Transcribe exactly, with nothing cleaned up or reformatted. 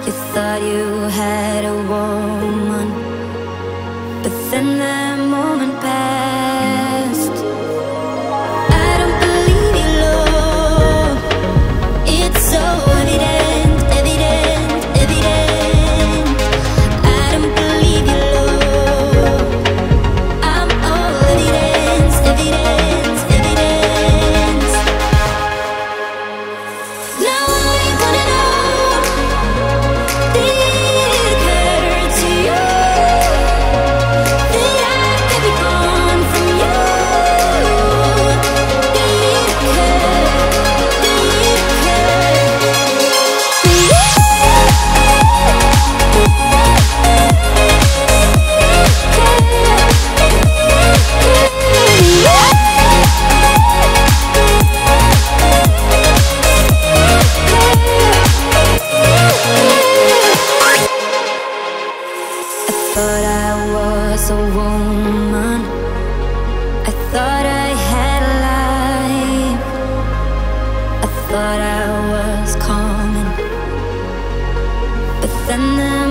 You thought you had a woman, but then that moment passed. I don't believe you, love. It's so evident, evident, evident. I don't believe you, love. I'm all evidence, evidence, evidence. Now I wanna know, did it hurt to you that I could be gone from you? Did it hurt? I thought I was a woman. I thought I had a life. I thought I was coming, but then the